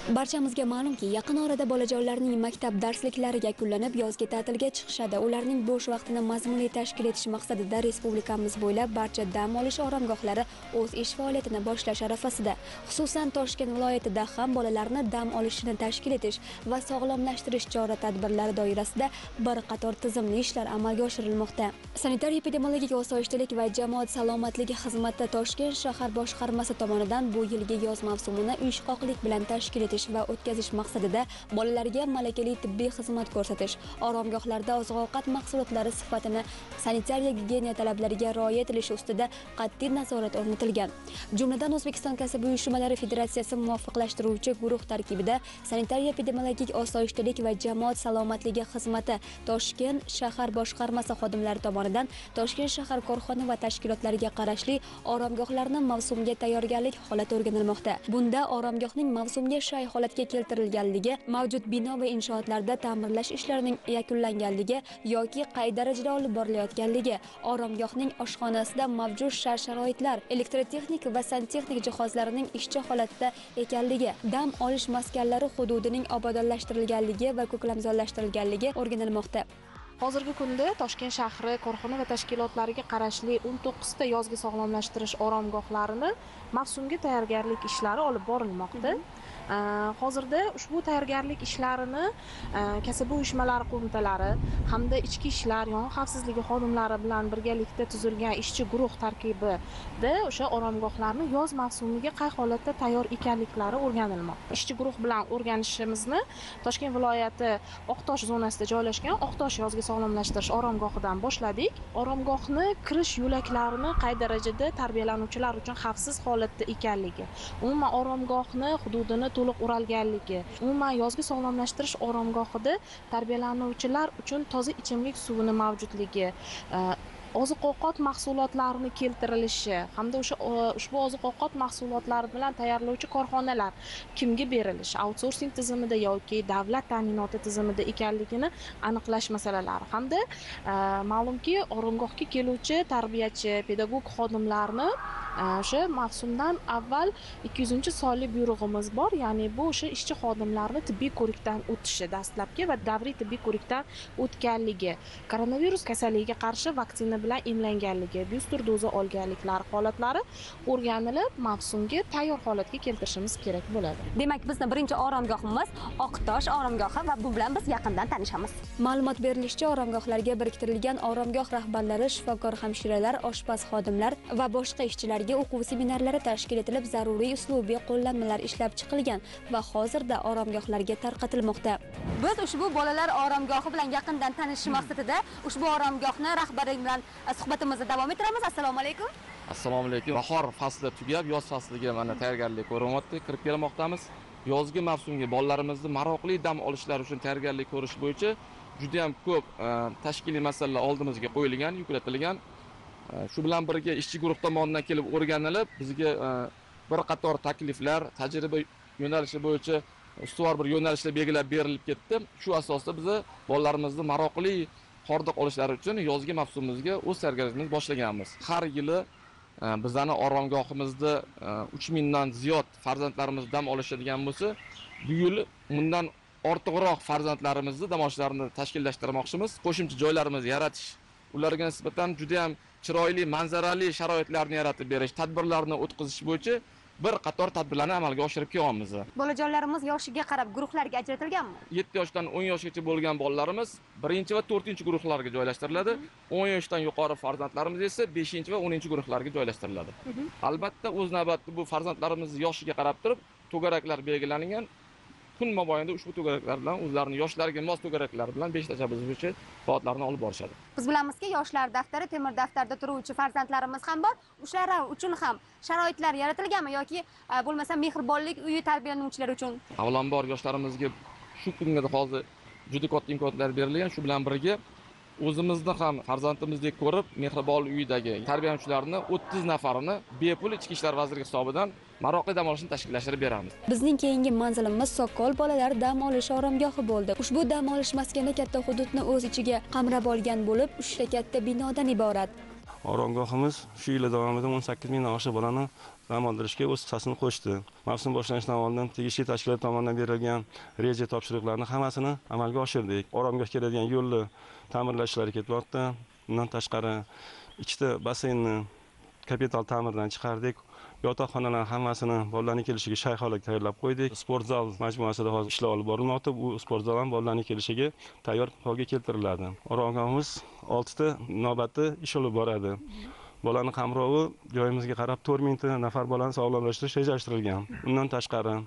Barchamizga ma'lumki, yaqin orada bolajonlarning maktab darsliklari yakunlanib, yozgi ta'tilga chiqishadi. Ularning bo'sh vaqtini mazmunli tashkil etish maqsadida respublikamiz bo'ylab barcha dam olish oromgohlari o'z ish faoliyatini boshlash arafasida. Xususan, Toshkent viloyatida ham bolalarni dam olishini tashkil etish va sog'lomlashtirish chora-tadbirlari doirasida bir qator tizimli ishlar amalga oshirilmoqda. Sanitariya-epidemiologik osoyishtalik va jamoat salomatligi xizmati Toshkent shahar boshqarmasi tomonidan bu yilgi yoz mavsumini uyushqoqlik bilan tashkil etish va o'tkazish maqsadida bolalarga malakali tibbiy xizmat ko'rsatish, oromgohlarda oziq-ovqat mahsulotlari sifatini sanitariya gigiyena talablariga rioya etilishi ustida qat'iy nazorat o'rnatilgan. Jumladan, O'zbekiston kasb uyushmalari federatsiyasi muvofiqlashtiruvchi guruh tarkibida sanitariya-epidemiologik osoyishtalik va jamoat salomatligi xizmati Toshkent shahar boshqarmasi xodimlari tomonidan Toshkent shahar korxona va tashkilotlariga qarashli oromgohlarning mavsumga tayyorgarlik holati o'rganilmoqda. Bunda oromgohning mavsumga shay holatga keltirilganligi, mavjud bino va inshootlarda ta'mirlash ishlarining yakunlanganligi yoki qay darajada olib borilayotganligi, oromgohning oshxonasida mavjud shart-sharoitlar, elektrotexnik va santexnik jihozlarining ishchi holatda ekanligi, dam olish maskanlari hududining obodonlashtirilganligi va ko'klamzorlashtirilganligi o'rganilmoqda. Hozirgi kunda Toshkent shahri korxona va tashkilotlariga qarashli 19 ta yozgi sog'lomlashtirish oromgohlarini mavsumga tayyorgarlik ishlari olib borilmoqda. Hozirda ushbu tayyorgarlik ishlarini kasaba uyushmalari qo'mitalari hamda ichki ishlar, yong'in xavfsizligi xodimlari bilan birgalikda tuzilgan ishchi guruh tarkibida o'sha oromgohlarni yoz mavsumiga qay holatda tayyor ekanliklari o'rganilmoqda. Ishchi guruh bilan o'rganishimizni Toshkent viloyati Oqtosh zonasida joylashgan Oqtosh yozgi sog'lomlashtirish oromgohidan boshladik. Oromgohni kirish yo'laklarini qay darajada tarbiyalanuvchilar uchun xavfsiz holatda ekanligi, umuman oromgohni hududini to'liq o'ralganligi, umuman yozgi sog'lomlashtirish oromgohida tarbiyalanuvchilar uchun toza ichimlik suvini mavjudligi, oziq-ovqat mahsulotlarini keltirilishi hamda ushbu oziq-ovqat mahsulotlari bilan tayyorlovchi korxonalar kimga berilishi, outsourcing tizimida yoki davlat ta'minoti tizimida ekanligini aniqlash masalalari hamda ma'lumki, oromgohga keluvchi tarbiyachi, pedagog xodimlarni o'sha mavsumdan avval 200-sonli buyrug'imiz bor, ya'ni bu o'sha ishchi xodimlarni tibbiy ko'rikdan o'tishi, dastlabki va davriy tibbiy ko'rikdan o'tganligi, koronavirus kasalligiga qarshi vaksina bilan emlanganligi, booster doza olganliklari holatlari o'rganilib, mavsumga tayyor holatga keltirishimiz kerak bo'ladi. Demak, bizning birinchi oromgohimiz Oqtosh oromgohi va bu bilan biz yaqindan tanishamiz. Ma'lumot berilishicha, oromgohlarga biriktirilgan oromgoh rahbarlari, shifokor hamshiralar, oshpaz xodimlar va boshqa ishchilarga o'quv seminarlari tashkil etilib, zaruriy uslubiy qo'llanmalar ishlab chiqilgan va hozirda oromgohlarga tarqatilmoqda. Biz ushbu bolalar oromgohi bilan yaqindan tanishish maqsadida ushbu oromgohni rahbari bilan suhbatimizni davom ettiramiz. Assalomu alaykum. Assalomu alaykum. Bahor fasli tugab, yoz fasliga mana tayyorgarlik ko'ryapti, kirib kelmoqdamiz. Yozgi mavsumga bolalarimizni maroqli dam olishlari uchun tayyorgarlik ko'rish bo'yicha juda ham ko'p tashkiliy masalalar oldimizga qo'yilgan, yuklatilgan. Shu bilan birga ishchi guruh tomonidan kelib o'rganilib, bizga bir qator takliflar, tajriba yo'nalishi bo'yicha ustuvor bir yo'nalishlar belgilab berilib ketdi. Shu asosda biz bolalarimizni maroqli hordiq olishlari uchun yozgi mavsumimizga o'z tayyorgarlikimizni boshlaganmiz. Har yili bizani oromgohimizda 3000 dan ziyod farzandlarimiz dam olishadigan bo'lsa, bu yil bundan ortiqroq farzandlarimizni dam olishlarini tashkillashtirmoqchimiz. Qo'shimcha joylarimizni yaratish, ularga nisbatan juda ham chiroyli, manzarali sharoitlarni yaratib berish, tadbirlarni o'tkazish bo'yicha bir qator tadbirlarni amalga oshirib kelyapmiz. Bolajonlarimiz yoshiga qarab guruhlarga ajratilganmi? 7 yoshdan 10 yoshgacha bo'lgan bolalarimiz 1 va 4 guruhlarga joylashtiriladi. 10 yoshdan yuqori farzandlarimiz esa 5 va 10 guruhlarga joylashtiriladi. Albatta, o'z navbatida bu farzandlarimiz yoshiga qarab turib to'garaklar belgilangan. Kun mobaynida ushbu to'garaklar bilan o'zlarining yoshlariga mos to'garaklar bilan 5 tashabbus bo'yicha faoliyatlarni olib borishadi. Biz bilamizki, yoshlar daftari, temir daftarda turuvchi farzandlarimiz ham bor. Ular uchun ham sharoitlar yaratilganmi yoki bo'lmasa mehribonlik uyi tarbiyalanuvchilari uchun? Avvalambor yoshlarimizga shu kunga hozir juda katta imkoniyatlar berilgan. Shu bilan birga o'zimizni ham farzandimizdek ko'rib, mehribonlik uyidagi tarbiyalanuvchilarni 30 nafarini bepul Ichki ishlar vazirligi hisobidan maroqli dam olishni tashkillashtirib beramiz. Bizning keyingi manzilimiz Soqol bolalar dam olish oromgohi bo'ldi. Ushbu dam olish maskani katta hududni o'z ichiga qamrab olgan bo'lib, 3 ta katta binodan iborat. Oromgohimiz shu yil davomida 18 mingdan oshiq bolani dam oldirishga o'z hissasini qo'shdi. Mavsum boshlanishidan oldin tegishli tashkilot tomonidan berilgan reja topshiriqlarni hammasini amalga oshirdik. Oromgoh keladigan yo'lni ta'mirlash ishlari ketyapti. Bundan tashqari ikkita basseynni kapital ta'mirdan chiqardik. Yotoqxonalar hammasini bolalarning kelishiga shay holatga tayyorlab qo'ydik. Sport zal majmuasida hozir ishlar olib borilmoqda. Bu sport zal ham bolalarning kelishiga tayyor holga keltiriladi. Oromgohimiz 6 ta navbatda ish olib boradi. Bolaning qamrovi joyimizga qarab 4000 nafar bolani sog'lomlashtirish rejalashtirilgan. Undan tashqari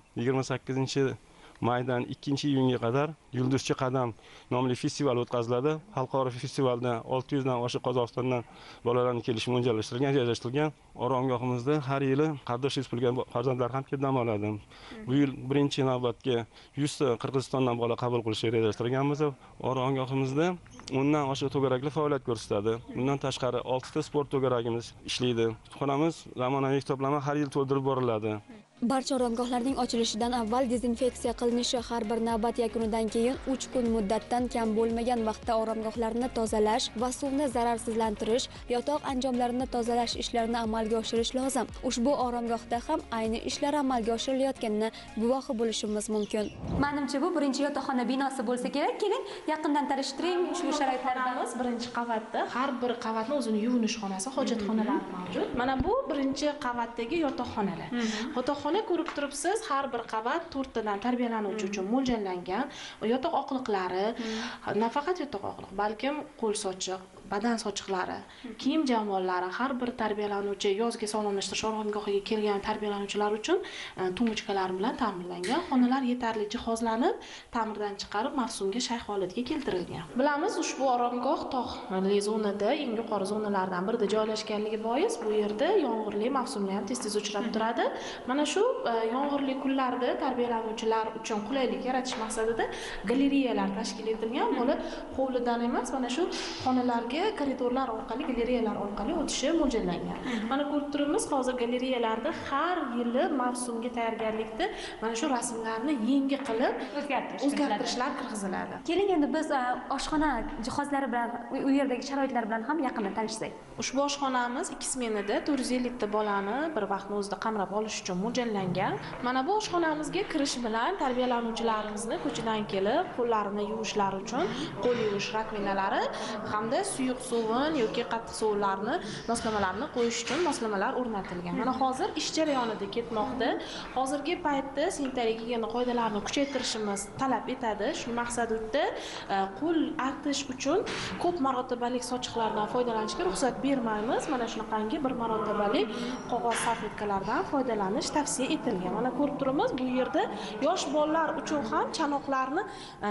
28-maydan 2-iyunga qadar Yulduzchi qadam nomli festival o'tkaziladi. Xalqaro festivalda 600 dan oshiq Qozog'istondan bolalarning kelishi mo'ljallashtirilgan. Oromgohimizda har yili qardosh respublika farzandlari ham kelib dam oladi. Bu yil birinchi navbatga 100 ta Qirg'izistondan bola qabul qilishni rejalashtirganmiz. Oromgohimizda 10 dan oshiq to'garaklar faoliyat ko'rsatadi. Bundan tashqari 6 ta sport to'garagimiz ishlaydi. Kutubxonamiz zamonaviy kitoblama har yil to'ldirib boriladi. Barcha oromgohlarning ochilishidan avval dezinfeksiya qilinishi, har bir navbat yakunidan keyin 3 kun muddatdan kam bo'lmagan vaqtda oromgohlarni tozalash va suvni zararsizlantirish, yotoq anjomlarini tozalash ishlarini amalga oshirish lozim. Ushbu oromgohda ham ayni ishlar amalga oshirilayotganini guvohi bo'lishimiz mumkin. Menimcha bu birinchi yotoqxona binosi bo'lsa kerak. Keling, yaqindan tanishtiring ushbu sharoitlarni. Birinchi qavatda har bir qavatning o'zini yuvinish xonasi, hojatxonalari mavjud. Mana bu birinchi qavatdagi yotoqxonalar. Yotoqxona ko'rib turibsiz, har bir qavat 4 tadan tarbiyalanuvchi uchun mo'ljallangan. Yotoq oqliqlari, nafaqat yotoq oqliq, balkim qo'l sochiq, badan sochiqlari, kiyim jamoalari, har bir tarbiyalanuvchi yozgi sog'lomlashtirish oromgohiga kelgan tarbiyalanuvchilar uchun tumbuchkalar bilan ta'minlangan. Xonalar yetarli jihozlanib, ta'mirdan chiqarib, mavsumga shay holatga keltirilgan. Bilamiz, ushbu oromgoh tog'li zonada, eng yuqori zonalardan birida joylashganligi bois bu yerda yomg'irli mavsumlar ham tez-tez uchrab turadi. Mana shu yomg'irli kunlarda tarbiyalanuvchilar uchun qulaylik yaratish maqsadida galereyalar tashkil etilgan. Bola hovlidan emas, mana shu xonalarga koridorlar orqali, galereyalar orqali o'tishi mo'ljallangan. Mana ko'rib turibmiz, hozir galereyalarda har yili mavsumga tayyorgarlikda mana shu rasmlarni yangi qilib o'zgartirishlar kirgiziladi. Keling, endi biz oshxona jihozlari bilan, u yerdagi sharoitlar bilan ham yaqindan tanishsak. Ushbu oshxonamiz 2 smenada 450 ta bolani bir vaqtni o'zida qamrab olish uchun mo'ljallangan. Mana bu oshxonamizga kirish bilan tarbiyalanuvchilarimizni ko'chadan kelib qo'llarini yuvishlari uchun qo'l yuvish rakvinalari hamda suyuq sovun yoki qattiq sovunlarni, moslamalarni qo'yish uchun moslamalar o'rnatilgan. Mana hozir ish jarayonida ketmoqda. Hozirgi paytda sanitariya gigiyena qoidalarini kuchaytirishimiz talab etadi. Shu maqsadda qo'l artish uchun ko'p marotibali sochiqlardan foydalanishga ruxsat bermaymiz. Mana shunaqangi bir marotibali qog'oz salfetkalardan foydalanish tavsiya etilgan. Mana ko'rib turibmiz, bu yerda yosh bolalar uchun ham chanoqlarni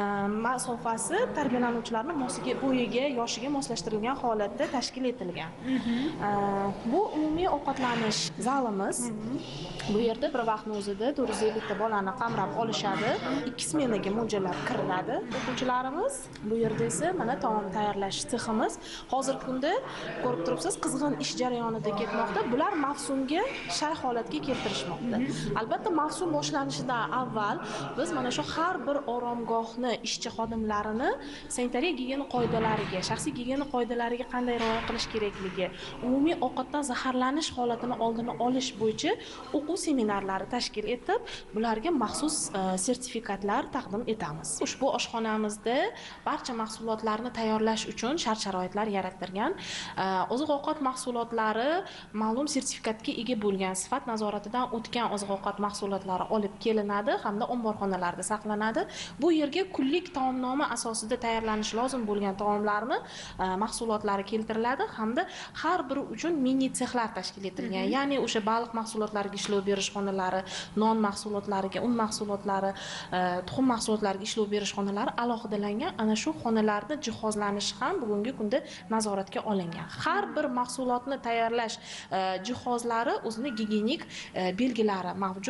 masofasi tarbiyalanuvchilarning bo'yiga, yoshiga moslashtirilgan holatda tashkil etilgan. Bu umumiy ovqatlanish zalimiz. Bu yerda bir vaqtning o'zida 450 ta bolani qamrab olishadi. 2 smenaga mo'ljallab kiriladi o'quvchilarimiz. Bu yerda esa mana taom tayyorlash seximiz. Hozirgi kunda ko'rib turibsiz, qizg'in ish jarayonida ketmoqda. Bular mavsumga shay holatga keltirishmoqda. Albatta, mavsum boshlanishidan avval biz mana shu har bir oromgohni ishchi xodimlarini sanitariya gigiyena qoidalariga, shaxsiy gigiyena qoidalariga qanday rioya qilish kerakligi, umumiy ovqatdan zaharlanish holatini oldini olish bo'yicha o'quv seminarlari tashkil etib, bularga maxsus sertifikatlar taqdim etamiz. Ushbu oshxonamizda barcha mahsulotlarni tayyorlash uchun shart-sharoitlar yaratilgan. Oziq-ovqat mahsulotlari ma'lum sertifikatga ega bo'lgan, sifat nazoratidan o'tgan oziq-ovqat mahsulotlari olib kelinadi hamda omborxonalarda saqlanadi. Bu yerga kunlik taomnoma asosida tayyorlanishi lozim bo'lgan taomlarni mahsulotlari keltiriladi hamda har biri uchun mini sexlar tashkil etilgan. Ya'ni o'sha baliq mahsulotlariga ishlov berish xonalari, non mahsulotlariga, un mahsulotlari, tuxum mahsulotlariga ishlov berish xonalari alohidalangan. Ana shu xonalarda jihozlanishi ham bugungi kunda nazoratga olingan. Har bir mahsulotni tayyorlash jihozlari o'zining gigiyenik belgilari mavjud.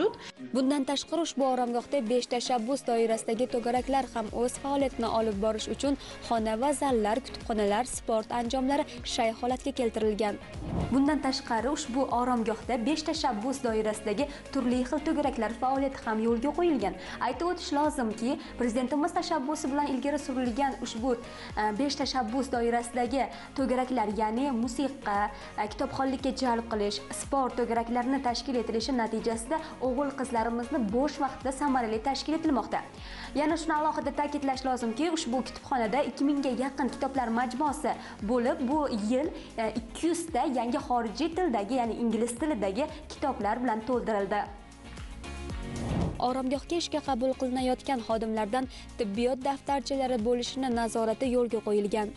Bundan tashqari ushbu oromgohda 5 tashabbus doirasidagi to'garaklar ham o'z faoliyatini olib borish uchun xona va zallar, kutubxonalar, sport anjomlari shay holatga keltirilgan. Bundan tashqari ushbu oromgohda 5 tashabbus doirasidagi turli xil to'garaklar faoliyati ham yo'lga qo'yilgan. Aytib o'tish lozimki, prezidentimiz tashabbusi bilan ilgari surilgan ushbu 5 tashabbus doirasidagi to'garaklar, ya'ni musiqa, kitobxonlikka jalb qilish, sport to'garaklarini tashkil etilishi natijasida o'g'il-qizlarimizni bo'sh vaqtda samarali tashkil etilmoqda. Yana shuni alohida ta'kidlash lozimki, ushbu kutubxonada 2000 ga yaqin kitoblar majmuasi bo'lib, bu yil 200 ta yangi xorijiy tildagi, ya'ni ingliz tilidagi kitoblar bilan to'ldirildi. Oromgohga ishga qabul qilinayotgan xodimlardan tibbiyot daftarchalari bo'lishini nazorati yo'lga qo'yilgan.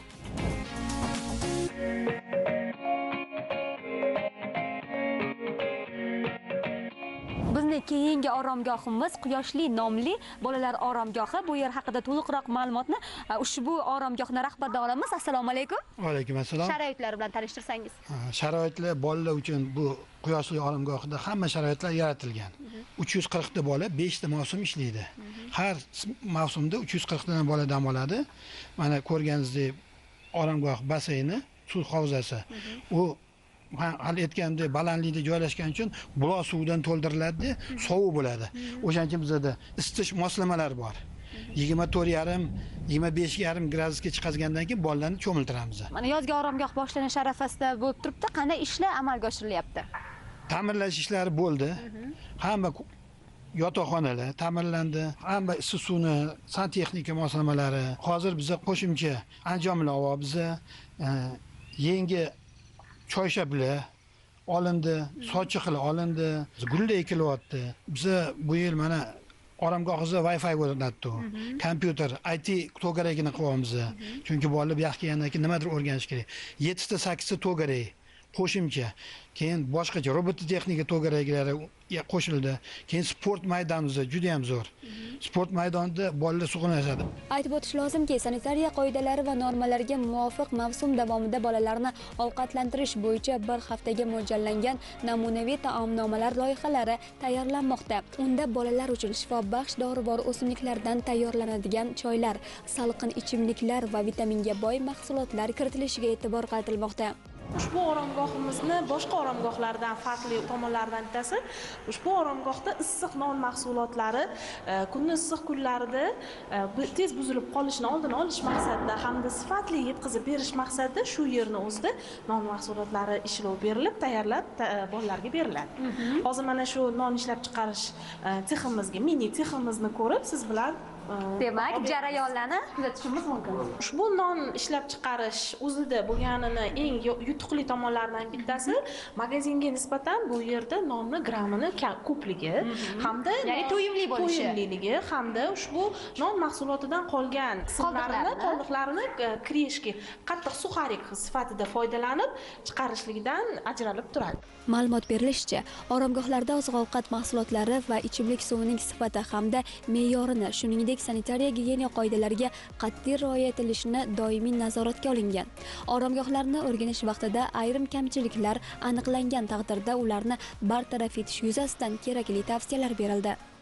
Bizning keyingi oromgohimiz Quyoshli nomli bolalar oromgohi. Bu yer haqida to'liqroq ma'lumotni ushbu oromgohning rahbaridan olamiz. Assalomu alaykum. Va alaykum assalom. Sharoitlari bilan tanishtirsangiz. Sharoitlar bolalar uchun bu Quyoshli oromgohida hamma sharoitlar yaratilgan. 340 ta bola 5 ta mavsum ishlaydi. Har mavsumda 340 tadan bola dam oladi. Mana ko'rganingizdek oromgoh baseyni, suv havzasi. U hal aytgandek balandlikda joylashgani uchun buloq suvidan to'ldiriladi, sovuq bo'ladi. O'shaning uchun bizda isitish moslamalari bor. 24,5 25,5 gradusga chiqazgandan keyin bolalarni cho'miltiramiz. Mana yozgi oromgoh boshlanish arafasida bo'lib turibdi. Qanday ishlar amalga oshirilyapti? Ta'mirlash ishlari bo'ldi. Hamma yotoqxonalar ta'mirlandi, hamma issiq suvni, santexnika moslamalari. Hozir biza qo'shimcha anjomlar olyapmiz. Yangi choyshablar olindi, sochiqlar olindi, gullar ekilyapti. Biza bu yil mana oromgohimizda Wi-Fi o'rnatdik. Kompyuter, IT to'garagini qilyapmiz. Chunki bolalar bu yoqqa kelgandan keyin nimadir o'rganish kerak. 7 ta 8 ta to'garak qo'shimcha. Keyin boshqacha robototexnika to'garaklari qo'shildi. Keyin sport maydonimiz juda ham zo'r. Sport maydonida bolalar sug'unashadi. Aytib o'tish lozimki, sanitariya qoidalari va normalariga muvofiq mavsum davomida bolalarni ovqatlantirish bo'yicha bir haftaga mo'ljallangan namunaviy taomnomalar loyihalari tayyorlanmoqda. Unda bolalar uchun shifobaxsh dorivor o'simliklardan tayyorlanadigan choylar, salqin ichimliklar va vitaminga boy mahsulotlar kiritilishiga e'tibor qaratilmoqda. Ushbu oromgohimizni boshqa oromgohlardan farqli tomonlaridan bittasi, ushbu oromgohda issiq non mahsulotlari kunning issiq kunlarida tez buzilib qolishini oldini olish maqsadida hamda sifatli yetkazib berish maqsadida shu yerni o'zida non mahsulotlari ishlov berilib, tayyorlab bolalarga beriladi. Hozir mana shu non ishlab chiqarish seximizga, mini seximizni ko'rib, siz bilan demak, jarayonlarni kuzatishimiz mumkin. Ushbu non ishlab chiqarish o'zida bo'lganini eng yutuqli tomonlaridan bittasi magazinga nisbatan bu yerda nonni grammini ko'pligi hamda ya'ni to'yimli bo'lishi, to'yimliligi hamda ushbu non mahsulotidan qolgan qoldiqlarini kreshki, qattiq suxarik sifatida foydalanib chiqarishligidan ajralib turadi. Ma'lumot berilishicha, oromgohlarda oziq-ovqat mahsulotlari va ichimlik suvining sifati hamda me'yorini, shuningdek sanitariya gigiyena qoidalariga qat'iy rioya etilishini doimiy nazoratga olingan. Oromgohlarni o'rganish vaqtida ayrim kamchiliklar aniqlangan taqdirda ularni bartaraf etish yuzasidan kerakli tavsiyalar berildi.